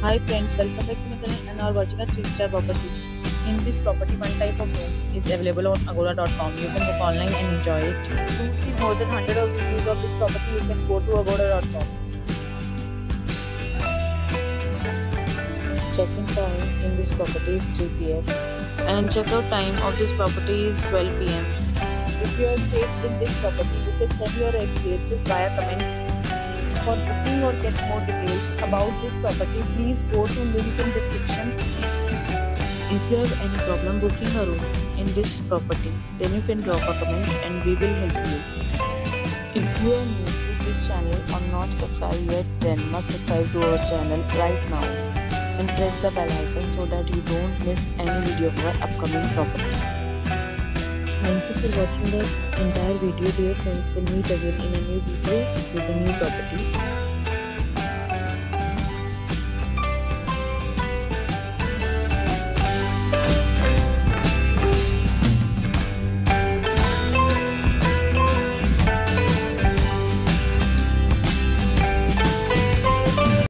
Hi friends, welcome back to my channel and are watching a 3-star property. In this property, one type of room is available on agoda.com. You can book online and enjoy it. To see more than 100 of reviews of this property, you can go to agoda.com. Check-in time in this property is 3 p.m. and check-out time of this property is 12 p.m. If you are staying in this property, you can send your experiences via comments. For booking or get more details about this property, please go to link in description. If you have any problem booking a room in this property, then you can drop a comment and we will help you. If you are new to this channel or not subscribed yet, then must subscribe to our channel right now and press the bell icon so that you don't miss any video of our upcoming property. Thank you for watching the entire video. Dear friends, we'll meet again in a new video with a new property.